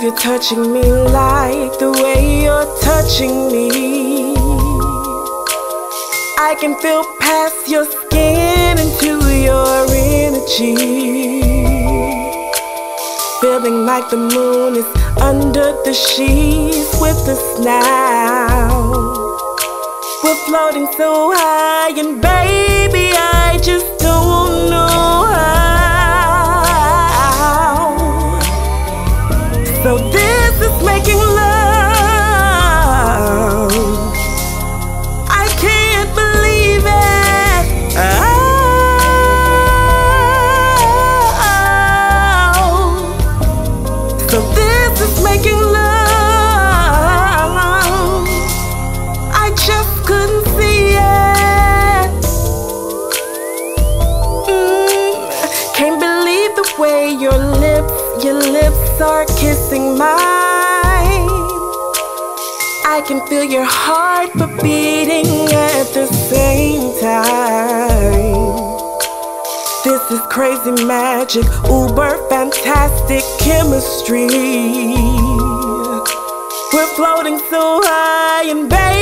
you're touching me like the way you're touching me. I can feel past your skin into your energy. Feeling like the moon is under the sheets with us now. We're floating so high, and baby, I just don't know how. So this is making love. I can't believe it. So this is making love. I just couldn't see it. Can't believe the way your lips are kissing mine. I can feel your heart beating at the same time. This is crazy magic, uber fantastic chemistry. We're floating so high, and baby,